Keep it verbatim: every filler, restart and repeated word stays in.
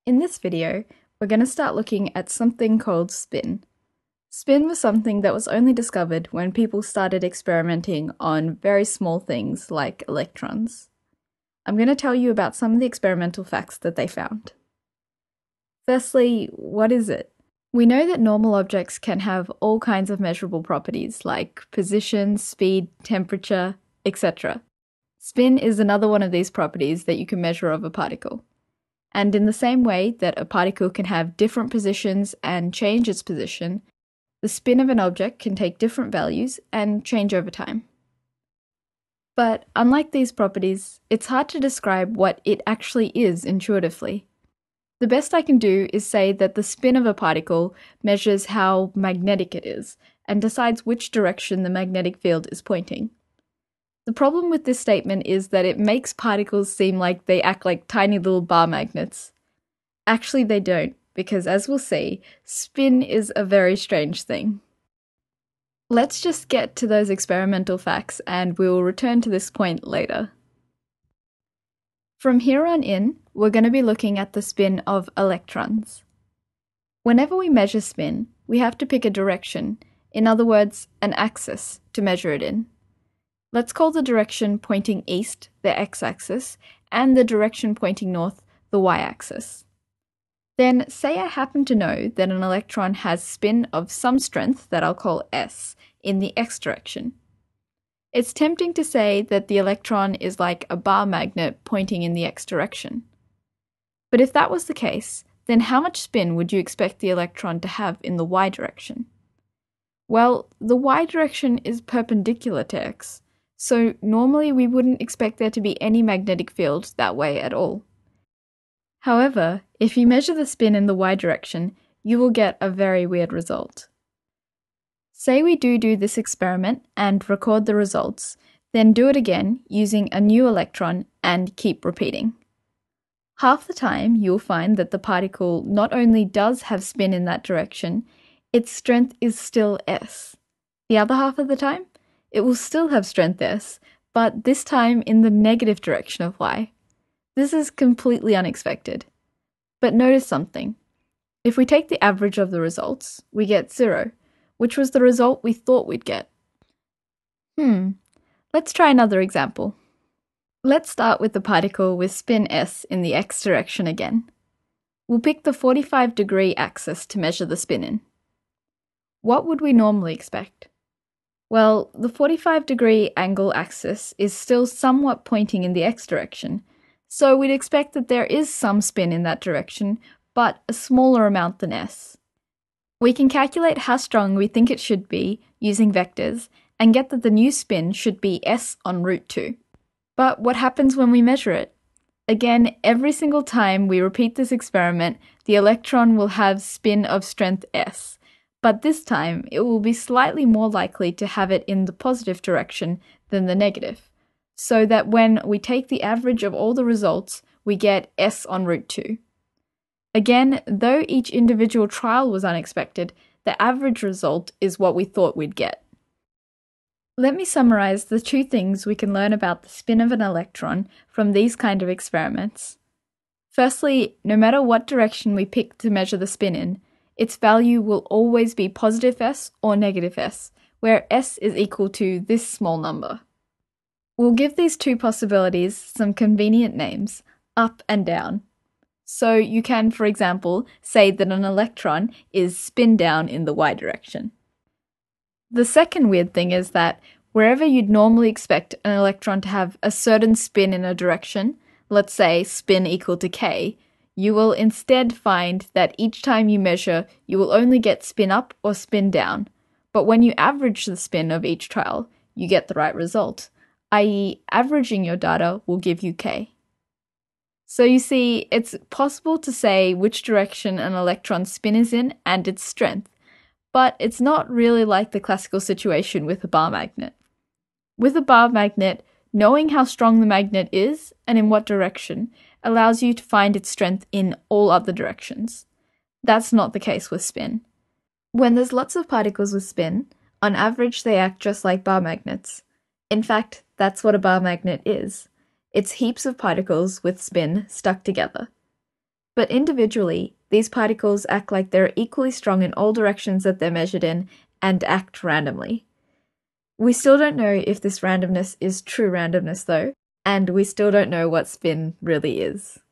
In this video, we're going to start looking at something called spin. Spin was something that was only discovered when people started experimenting on very small things like electrons. I'm going to tell you about some of the experimental facts that they found. Firstly, what is it? We know that normal objects can have all kinds of measurable properties like position, speed, temperature, et cetera. Spin is another one of these properties that you can measure of a particle. And in the same way that a particle can have different positions and change its position, the spin of an object can take different values and change over time. But unlike these properties, it's hard to describe what it actually is intuitively. The best I can do is say that the spin of a particle measures how magnetic it is and decides which direction the magnetic field is pointing. The problem with this statement is that it makes particles seem like they act like tiny little bar magnets. Actually, they don't, because as we'll see, spin is a very strange thing. Let's just get to those experimental facts and we'll return to this point later. From here on in, we're going to be looking at the spin of electrons. Whenever we measure spin, we have to pick a direction, in other words, an axis, to measure it in. Let's call the direction pointing east the x-axis and the direction pointing north the y-axis. Then say I happen to know that an electron has spin of some strength that I'll call S in the x direction. It's tempting to say that the electron is like a bar magnet pointing in the x direction. But if that was the case, then how much spin would you expect the electron to have in the y direction? Well, the y direction is perpendicular to x, so normally we wouldn't expect there to be any magnetic field that way at all. However, if you measure the spin in the y direction, you will get a very weird result. Say we do do this experiment and record the results, then do it again using a new electron and keep repeating. Half the time you'll find that the particle not only does have spin in that direction, its strength is still S. The other half of the time, it will still have strength S, but this time in the negative direction of y. This is completely unexpected. But notice something. If we take the average of the results, we get zero, which was the result we thought we'd get. Hmm, let's try another example. Let's start with the particle with spin S in the x direction again. We'll pick the forty-five degree axis to measure the spin in. What would we normally expect? Well, the forty-five degree angle axis is still somewhat pointing in the x direction, so we'd expect that there is some spin in that direction, but a smaller amount than S. We can calculate how strong we think it should be using vectors and get that the new spin should be S on root two. But what happens when we measure it? Again, every single time we repeat this experiment, the electron will have spin of strength S, but this time it will be slightly more likely to have it in the positive direction than the negative, so that when we take the average of all the results, we get S on root two. Again, though each individual trial was unexpected, the average result is what we thought we'd get. Let me summarize the two things we can learn about the spin of an electron from these kind of experiments. Firstly, no matter what direction we pick to measure the spin in, its value will always be positive S or negative S, where S is equal to this small number. We'll give these two possibilities some convenient names, up and down. So you can, for example, say that an electron is spin down in the y direction. The second weird thing is that wherever you'd normally expect an electron to have a certain spin in a direction, let's say spin equal to k, you will instead find that each time you measure, you will only get spin up or spin down. But when you average the spin of each trial, you get the right result, that is averaging your data will give you k. So you see, it's possible to say which direction an electron's spin is in and its strength, but it's not really like the classical situation with a bar magnet. With a bar magnet, knowing how strong the magnet is and in what direction allows you to find its strength in all other directions. That's not the case with spin. When there's lots of particles with spin, on average they act just like bar magnets. In fact, that's what a bar magnet is. It's heaps of particles with spin stuck together. But individually, these particles act like they're equally strong in all directions that they're measured in and act randomly. We still don't know if this randomness is true randomness though, and we still don't know what spin really is.